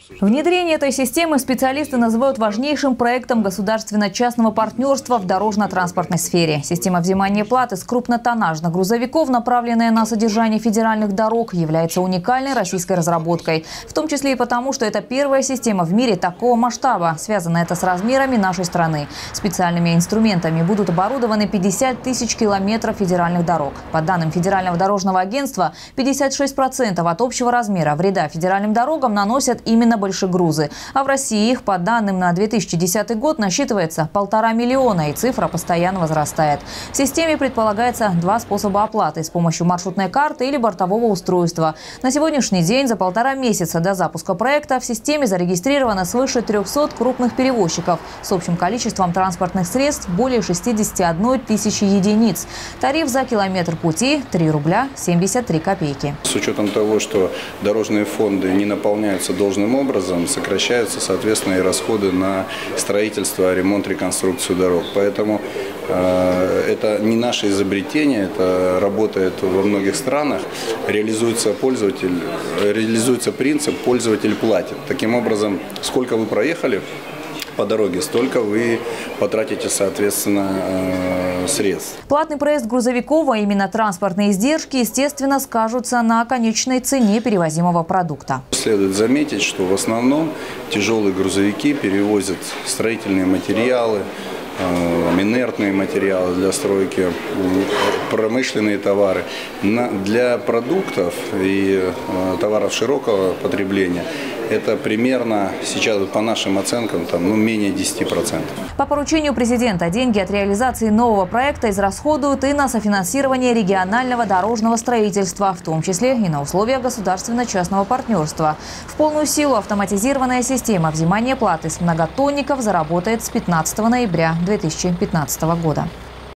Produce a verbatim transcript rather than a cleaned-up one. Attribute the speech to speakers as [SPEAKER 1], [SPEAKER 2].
[SPEAKER 1] Внедрение этой системы специалисты называют важнейшим проектом государственно-частного партнерства в дорожно-транспортной сфере. Система взимания платы с крупнотоннажных грузовиков, направленная на содержание федеральных дорог, является уникальной российской разработкой. В том числе и потому, что это первая система в мире такого масштаба. Связано это с размерами нашей страны. Специальными инструментами будут оборудованы пятьдесят тысяч километров федеральных дорог. По данным Федерального дорожного агентства, пятьдесят шесть процентов от общего размера вреда федеральным дорогам наносят именно большегрузы. А в России их, по данным на две тысячи десятый год, насчитывается полтора миллиона, и цифра постоянно возрастает. В системе предполагается два способа оплаты – с помощью маршрутной карты или бортового устройства. На сегодняшний день за полтора месяца до запуска проекта в системе зарегистрировано свыше трёхсот крупных перевозчиков с общим количеством транспортных средств более шестидесяти одной тысячи единиц. Тариф за километр пути – три рубля семьдесят три копейки.
[SPEAKER 2] С учетом того, что дорожные фонды не наполняются должным образом, сокращаются, соответственно, и расходы на строительство, ремонт, реконструкцию дорог. Поэтому э, это не наше изобретение, это работает во многих странах. Реализуется пользователь, реализуется принцип «пользователь платит». Таким образом, сколько вы проехали по дороге, столько вы потратите, соответственно, средств.
[SPEAKER 1] Платный проезд грузовиков, а именно транспортные издержки, естественно, скажутся на конечной цене перевозимого продукта.
[SPEAKER 2] Следует заметить, что в основном тяжелые грузовики перевозят строительные материалы, инертные материалы для стройки, промышленные товары. Для продуктов и товаров широкого потребления это примерно сейчас, по нашим оценкам, там, ну, менее десяти процентов.
[SPEAKER 1] По поручению президента деньги от реализации нового проекта израсходуют и на софинансирование регионального дорожного строительства, в том числе и на условия государственно-частного партнерства. В полную силу автоматизированная система взимания платы с многотонников заработает с пятнадцатого ноября две тысячи пятнадцатого года.